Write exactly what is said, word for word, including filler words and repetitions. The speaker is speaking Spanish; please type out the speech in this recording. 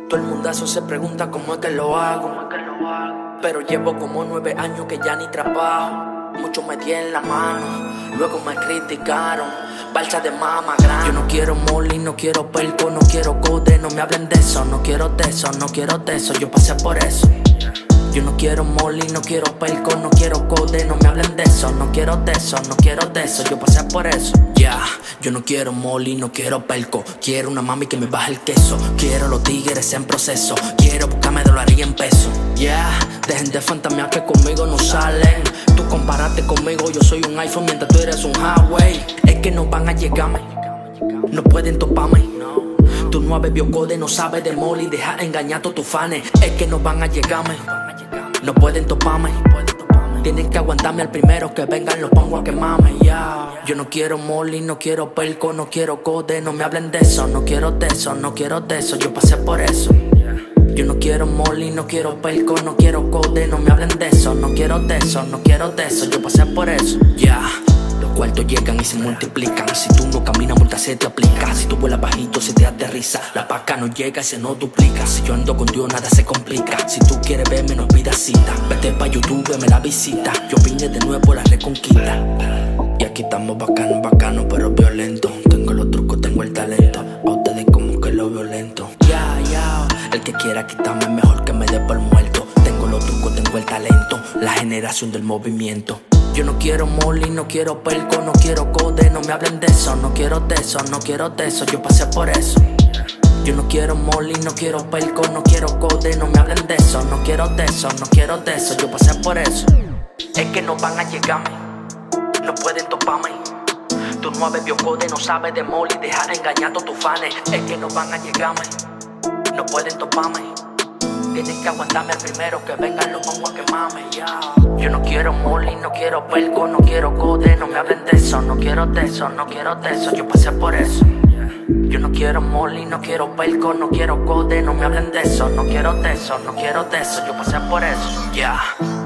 Todo el mundazo se pregunta cómo es que lo hago, pero llevo como nueve años que ya ni trabajo. Muchos me dieron la mano, luego me criticaron. Balsa de mama grande. Yo no quiero molly, no quiero pelco, no quiero code. No me hablen de eso, no quiero de eso, no quiero de eso. Yo pasé por eso. Yo no quiero molly, no quiero pelco, no quiero code. No me hablen de eso, no quiero de eso, no quiero de eso. Yo pasé por eso. Ya, yeah. Yo no quiero molly, no quiero pelco. Quiero una mami que me baje el queso. Quiero los tigres en proceso. Quiero buscarme dólares en peso. Yeah, dejen de fantamear que conmigo no salen. Tú comparaste conmigo, yo soy un iPhone mientras tú eres un Huawei. Es que no van a llegarme, no pueden toparme. Tú no has bebido code, no sabes de molly. Deja engañar a todos tus fans. Es que no van a llegarme, no pueden toparme. Tienen que aguantarme al primero que vengan, los pongo a quemarme, yeah. Yo no quiero molly, no quiero pelco, no quiero code. No me hablen de eso, no quiero de eso, no quiero de eso. Yo pasé por eso. Yo no quiero molly, no quiero pelco, no quiero code. No me hablen de eso, no quiero de eso, no quiero de eso. Yo pasé por eso, ya yeah. Los cuartos llegan y se multiplican. Si tú no caminas, multa se te aplica. Si tú vuelas bajito, se te aterriza. La paca no llega y se no duplica. Si yo ando con Dios, nada se complica. Si tú quieres verme, no pidas cita. Vete pa' YouTube, me la visita. Yo vine de nuevo a la reconquista. Y aquí estamos bacano, bacano, pero violento. Tengo los trucos, tengo el talento. A ustedes como que lo violento. Ya, yeah, ya, yeah. El que quiera quitarme es mejor que me dé por muerto. Tengo los trucos, tengo el talento. La generación del movimiento. Yo no quiero molly, no quiero pelco, no quiero code. No me hablen de eso, no quiero de eso, no quiero de eso. Yo pasé por eso. Yo no quiero molly, no quiero pelco, no quiero code. No me hablen de eso, no quiero de eso, no quiero de eso. Yo pasé por eso. Es que no van a llegarme, no pueden toparme. Tú no has bebido code, no sabes de molly. Deja de engañar a todos tus fans. Es que no van a llegarme, no pueden toparme. Tienen que aguantarme al primero que vengan, los pongo a quemarme, yeah. Yo no quiero molly, no quiero pelco, no quiero code. No me hablen de eso, no quiero de eso, no quiero de eso. Yo pasé por eso. Yo no quiero molly, no quiero pelco, no quiero code. No me hablen de eso, no quiero de eso, no quiero de eso. Yo pasé por eso, ya yeah.